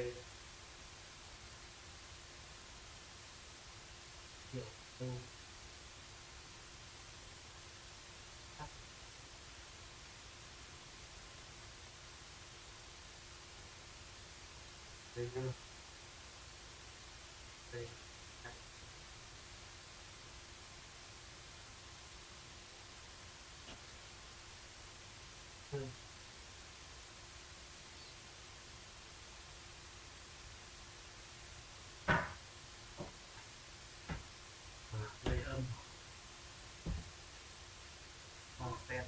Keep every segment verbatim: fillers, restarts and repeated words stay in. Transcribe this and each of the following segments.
Hiểu đâu tắt đây đưa đây này. Ừ. Đây âm con sen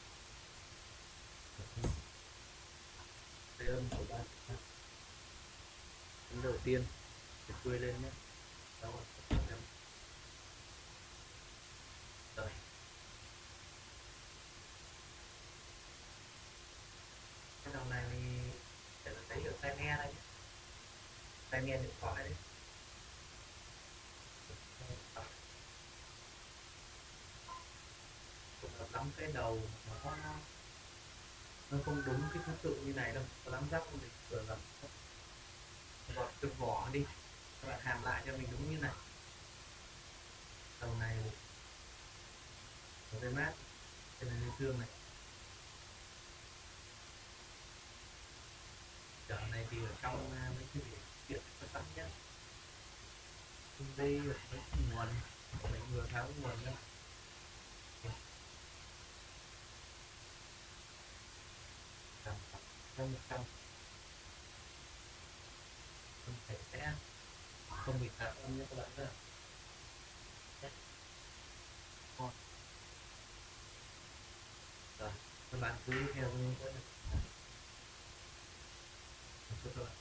đây âm của bạn cái đầu tiên để quay lên nhé đó là rồi cái đầu này để nó thấy được tai nghe đây nhé, tai nghe điện thoại đấy. Lắm cái đầu nó nó không đúng cái thứ tự như này đâu, có lắm rắc mình vừa làm gọt cái vỏ đi, các bạn hàm lại cho mình đúng như này. Đầu này ở đây mát, cái này dương này, chợ này thì ở trong à, mấy cái điện có sẵn nhé. Đây là mấy cái nguồn mình vừa tháo nguồn ra tầm trăm trăm không thể sẽ không bị tạt âm nhé các bạn nhé. Rồi các bạn cứ theo những cái